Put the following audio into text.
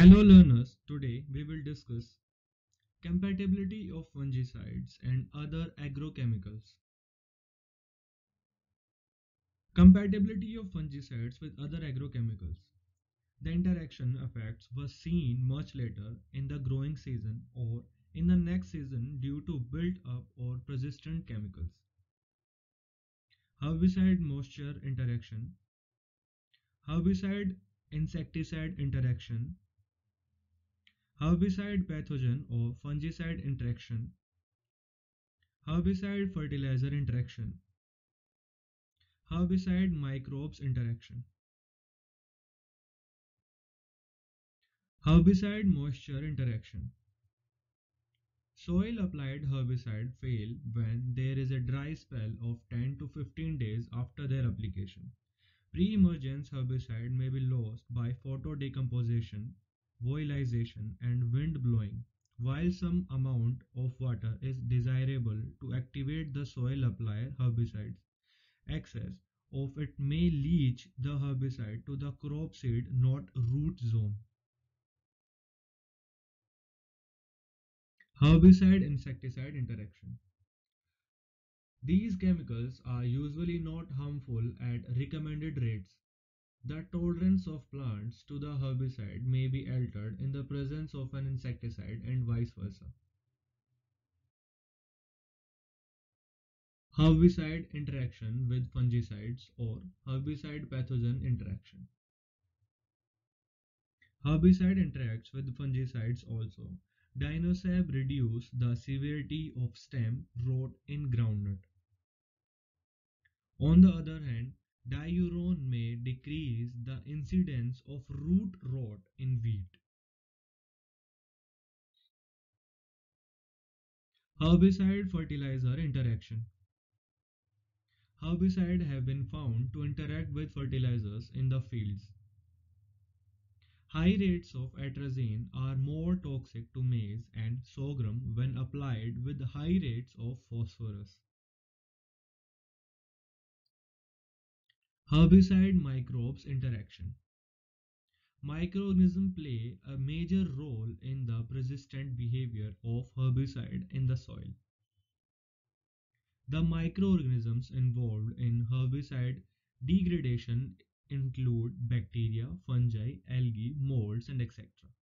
Hello learners, today we will discuss compatibility of fungicides and other agrochemicals. Compatibility of fungicides with other agrochemicals. The interaction effects were seen much later in the growing season or in the next season due to built up or persistent chemicals. Herbicide moisture interaction, herbicide insecticide interaction, herbicide pathogen or fungicide interaction, herbicide fertilizer interaction, herbicide microbes interaction. Herbicide moisture interaction. Soil applied herbicide fail when there is a dry spell of 10 to 15 days after their application. Pre-emergence herbicide may be lost by photodecomposition, volatilization, and wind blowing, while some amount of water is desirable to activate the soil applied herbicides. Excess of it may leach the herbicide to the crop seed, not root zone. Herbicide insecticide interaction. These chemicals are usually not harmful at recommended rates. The tolerance of plants to the herbicide may be altered in the presence of an insecticide and vice versa. Herbicide interaction with fungicides or herbicide pathogen interaction. Herbicide interacts with fungicides also. Dinosab reduce the severity of stem rot in groundnut. On the other hand, diuron may decrease the incidence of root rot in wheat. Herbicide fertilizer interaction. Herbicides have been found to interact with fertilizers in the fields. High rates of atrazine are more toxic to maize and sorghum when applied with high rates of phosphorus. Herbicide microbes interaction. Microorganisms play a major role in the persistent behavior of herbicide in the soil. The microorganisms involved in herbicide degradation include bacteria, fungi, algae, molds, and etc.